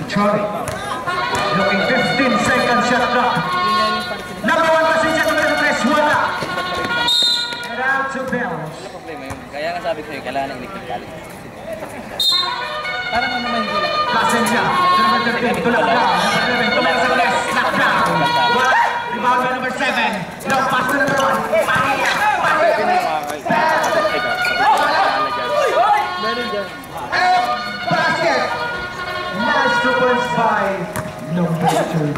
Charlie. Looking 15 seconds shot clock. Number 1 position, number 3, wala. And out to bounds. Wala problema yun. Kaya nga sabi ko sa'yo, kailangan ng electric galit. Parang ano naman yun. Pasensya. Number 13, tulak down. Number 11, tulak sa left. Knock down. Wala. Rebound by number 7. No, pass to number 1. Pahiya. Basket. Nice troopers by number 32.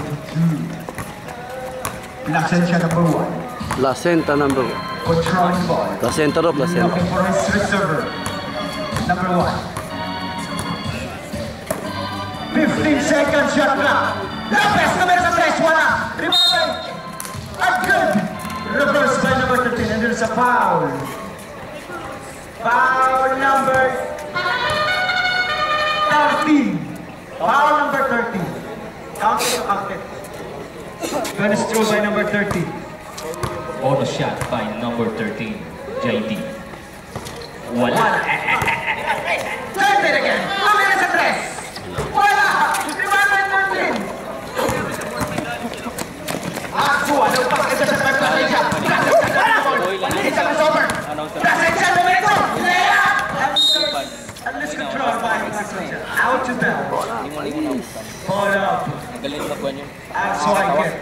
Placenta number 1. Placenta number 1. Controlling ball. Placenta or placenta? Looking for his receiver. Number 1. 15 seconds shot clock. Lopez, number 3, wala. Rebound. A good reverse by number 13, and there's a foul. Foul number 13. Foul number 13. Count it, count it. Gonna throw by number 13. Auto shot by number 13, JD. Wala. Turn it again. Number 3. Wala. Rebound by 13. Ako, ano pa? Ito sa pagpapalya. Isa na sober. Presensya numero. Lea. And let's control by out to them. Hold up. Galing na kuwan yun. And Swiker.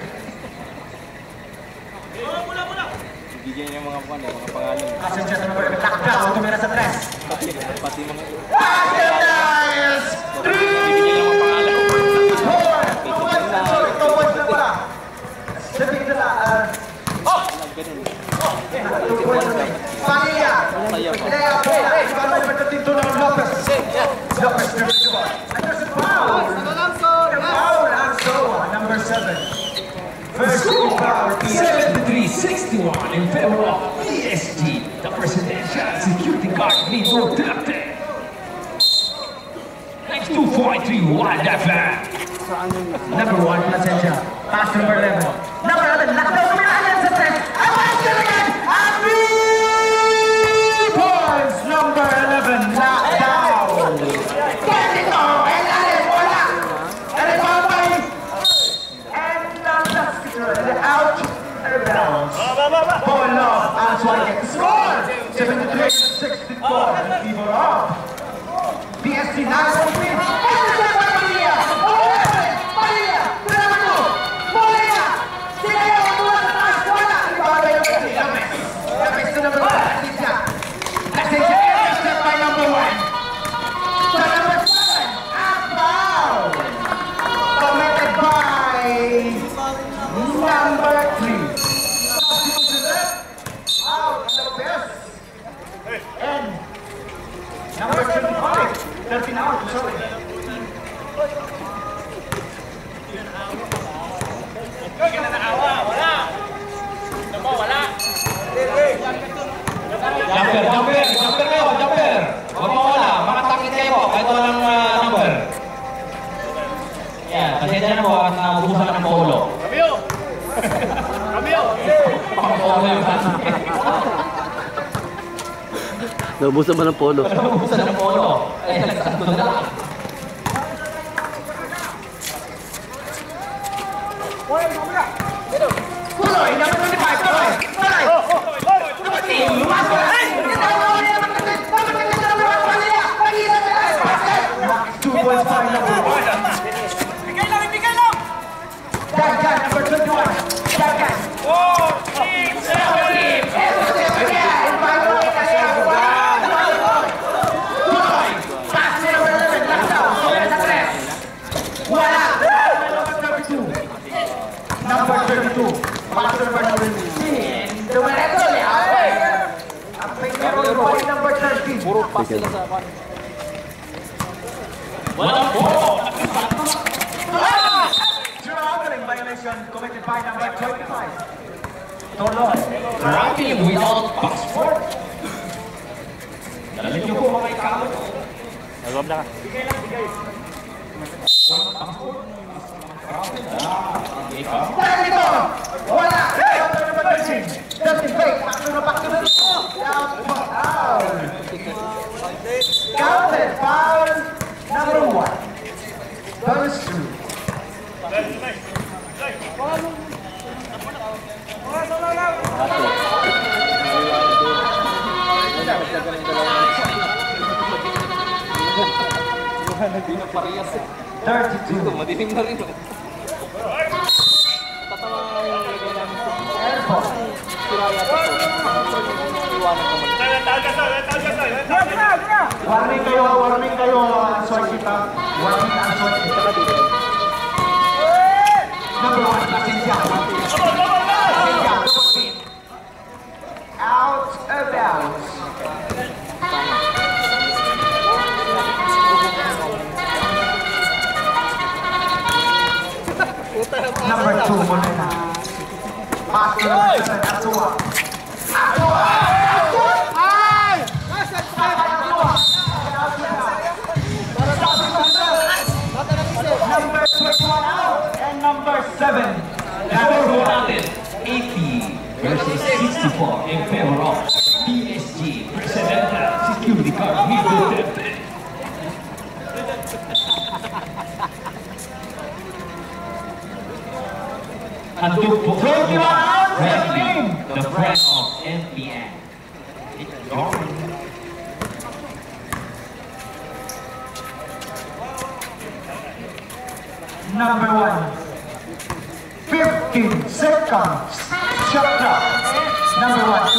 Bigyan niya mga kuwan, mga pangalan. Presensya numero. Lockdown. Tumira sa 3. Pati mga... Basket Dias! 3! 4! Tawad na pala. Sabing na lang. Pania! Lea Bola! Ibang number 32 ng Lopez. Lopez number 2. And there's a foul! A foul and so on. Number 7. First foul. 73-61 in favor of PSG. The Presidential Security Guard Nito Duterte. Next to 4-3 Wild FM. Number 1, Placencia. Pass number 11. Number 11, knockdown kumirahan sa 3. And basket again! And 3 points! Number 11, knockdown! Ganito! Elalim, wala! And it's all by... And the out and bounce. Ball off, Answike. Score! 73-64. Fever off. PSG knocks on 3. And the Pania! Pania! Pinamano! Molina! Sineo! Mula sa taas! Wala! Ibagay yung kasi. Lapis to number 1. Placencia. Placencia intercepted by number 1. So number 7. And foul! Committed by number 3. Substitution left. Out of the best. And number 25. 13 out. Sorry. Jumper kayo, jumper. Huwag mo wala, makatakit kayo kahit walang number. Yan, pasensya na po at naubusan ng polo. Ramyo! Ramyo! Pang-polo yung basket. Naubusan ba ng polo? Naubusan ng polo. Eh, nagsakto na lang. Tuloy! Number 25! Tuloy! Tuloy! Number 2! Lumasok! Ay! Bigay lang! Bigay lang! Dagan! Number 21! Dagan! Oh! Team! Team! Tuloy! Pass number 11! Lockdown! Tuloy sa 3! Wala! Number 32! Pass number 17! Dumareto! Ang pingero yung number 13! Puro pass sila sa kuwan. Walang polo! Traveling violation committed by number 25. Tolon. Running without passport. Dalalit niyo po mga ikaw. Nagawag na ka. Bigay lang, bigay. Wala dito! Wala! Number 13. Justin Fake. Pakto na pakto na dito. Foul. Counted. Foul. Number 1. Bonus 2. Hindi na parehas eh. 32. Madilim na rin. Tatawa nga yung lagay namin sa Airport. kiraya sa po. Iwanan naman. Warning kayo, Answer kita. Warning answer kita. Number 1, Placencia. Out of bounds. Number 2, Molina. Pass to number 7, Atua. Atua! Number 21 out and number 7. Number 4 natin, 80 versus 64 in favor of PSG Presidential Security Guard Nido Duterte. Handog po 21 out, Bradley, the friend of NPN. Number 1. 15 seconds. Shot clock. Number 1,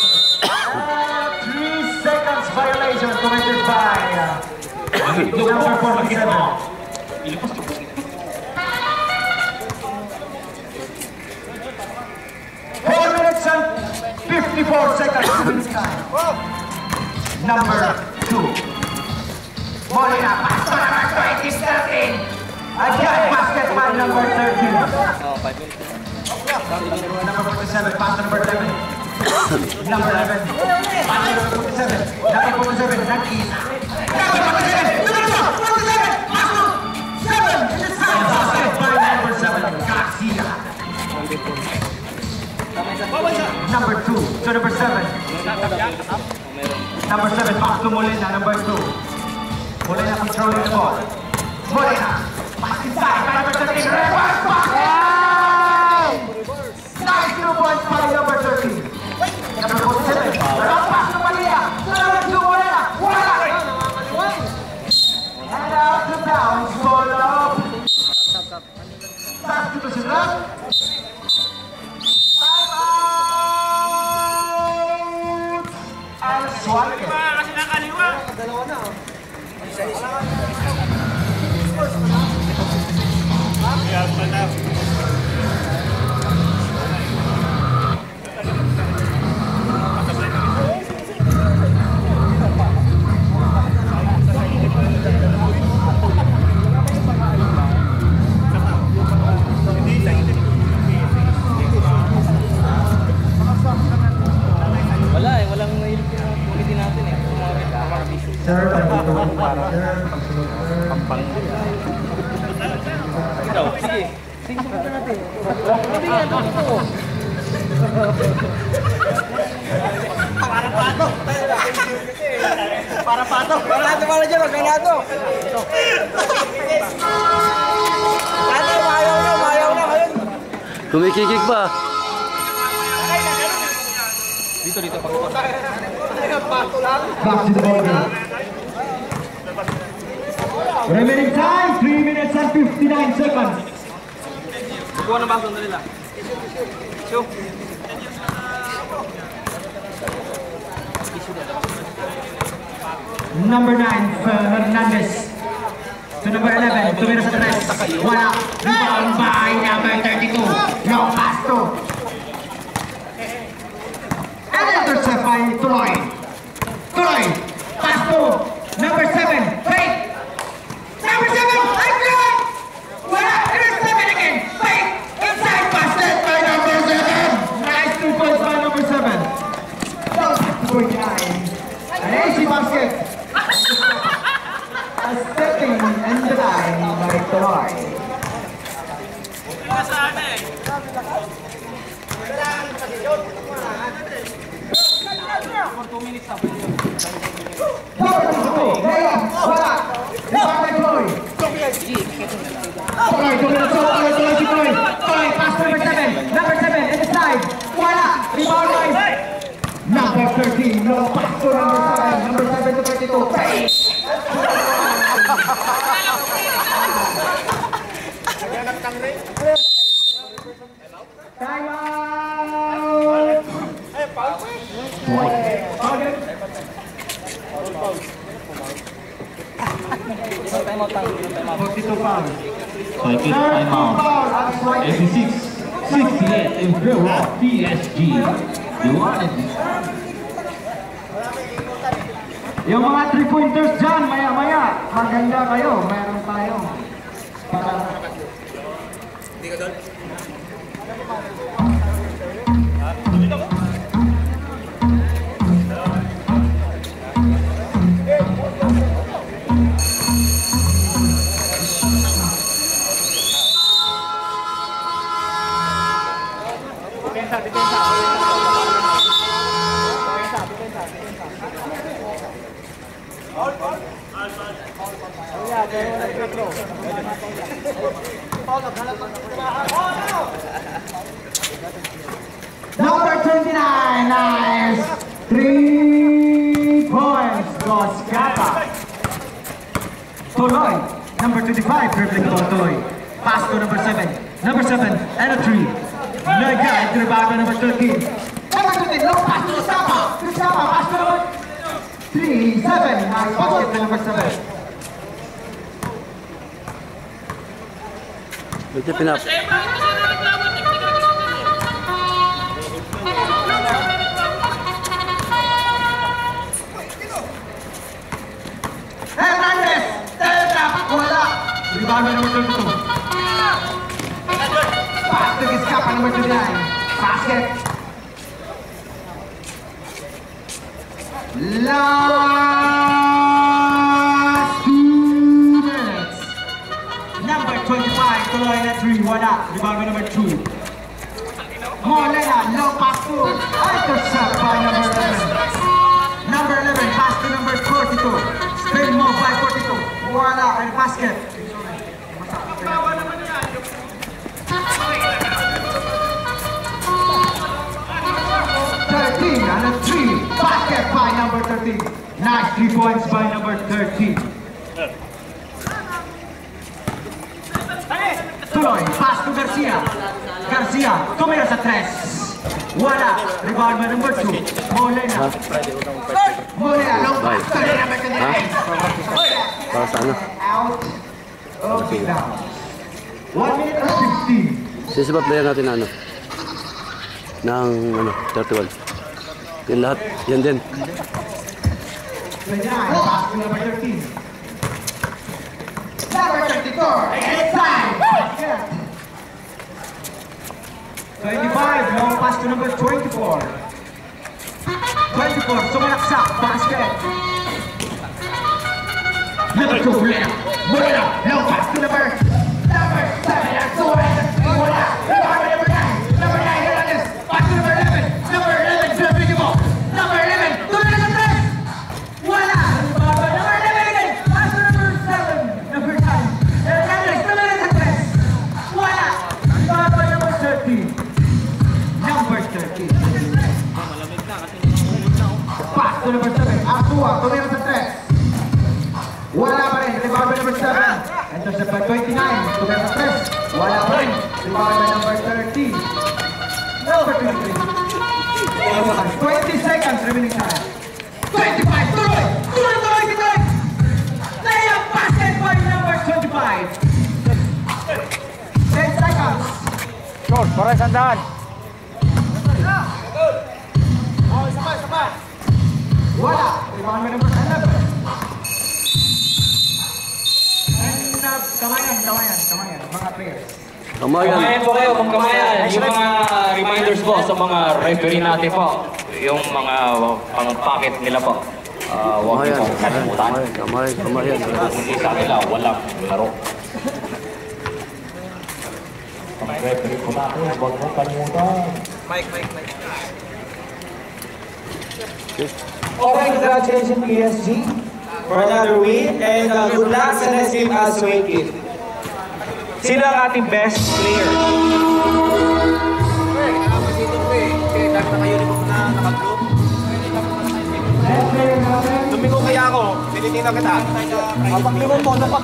3 seconds violation committed by number 47. 4 minutes and 54 seconds finish time. Number 2. Molina, pass to number 13. Again, basketball number 13. Oh, 5 minutes. Number 47, pass to number 11. Number 11, pass to number 47. Number 47, Nakisa. Number 47, pass to 7. It's time. Basket by number 7, Garcia. Number 2 to number 7. Number 7, pass to Molina, number 2. Molina controlling the ball. Molina, pass inside by number 13. Reverse basket! Nice 2 points by number 13. Number 47, wrong pass to Malia. Number 2, Molina. And out of bounds, ball up. Substitution up. And Suarez. Wala eh, walang ulitin natin eh. Sir, pagsunod. Ikaw, sige. Sige, sumunod natin. Hindi nga ito. Para pato. Para natin para dyan, wag na nato. Mayaw na. Kumikikik pa. Dito, pag Back to the ball. Remaining time, 3 minutes and 59 seconds. Kuha ng baso nila. Show. Number 9, Hernandez. To number 11, to minutes and rest. Wala. Rebound by number 32. Long pass to. And intercept by Tuloy. Tuloy. Pass to number 7. Fake. Number 7. Again. Wala. Intercept again. Fake. Inside basket by number 7. Nice 2 points by number 7. Well, 49. An easy basket. A stepping and the line by Tuloy. Layup, wala. Rebound by Tuloy. Toy, pass to number 7. Number 7, inside. Wala. Rebound by number 13. No, pass to number 7. Number 7 to 32. Time out. 42 pounds. So I get timeout. 86-68 in favor of PSG. You want it? Yung mga 3-pointers dyan, maya-maya. Maganda kayo. Mayroon tayo. Para... Number 29, nice. 3 points, Los Gata. Tuloy, number 25, dribbling ball Tuloy. Pass to number 7. Number 7, and a 3. Naga, into the back of number 13. Number 13, low pass to Sapa. Pass to number 3, 7. Nice basket to number 7. Ito pinap. Hernandez! Teletrap! Wala! Rebound by number 22. Pass to Vizcapa, number 29. Basket. Last 2 minutes. Number 25, Tuloy na 3. Wala. Rebound by number 2. Molena, low pass to. Intercept by number 11. Number 11, pass to number 42. Spin move by 42. Wala, and basket. 13 and a 3. Basket by number 13. Nice 3 points by number 13. Tuloy, pass to Garcia. Garcia, tumira sa 3. Wala, rebound by number 2. Molena. Molena, long pass to number 29. Para sa ano? Out of bounds. 1 minute and 15. Sino ba player natin na ano? Ng ano, 31. Yung lahat, yan din. 29, pass to number 13. Number 34, inside. 25, long pass to number 24. 24, sumalaksak, basket. Number 2, Molena. Molena, long pass to number 7. And Suarez, wala. Number 9. Number 9, Hernandez. Pass to number 11. Number 11, dribbling the ball. Number 11, tuloy na sa 3. Wala. Number 11 again. Pass to number 7. Number 9. Hernandez, tuloy na sa 3. Wala. Number 13. Number 13. Pass to number 7. Asua, tuloy na sa 3. Wala pa rin. Rebound by number 7. Intercept by 29. Tuloy na sa 3. Wala pa rin. Rebound by number 13. Number 23. 20 seconds remaining time. 25. Tuloy! Tuloy! Tuloy! Tuloy! Layup basket by number 25. 10 seconds. Short, para sandaan. Wala. Rebound by number 11. Kamayan. Mga players. Kamayan. Kamayan po kayo, magkamayan. Yung mga reminders po sa mga referee natin po. Yung mga pang-packet nila po. Huwag niyo pong kalimutan. Kamayan. Hindi sa kanila, walang laro. Referee po natin, huwag mo kalimutan. Okay, congratulations PSG. for another win. And good luck sa next game as Wayne Kid. Sino ang ating best player? Lumingo kaya ako, tinitingnan kita.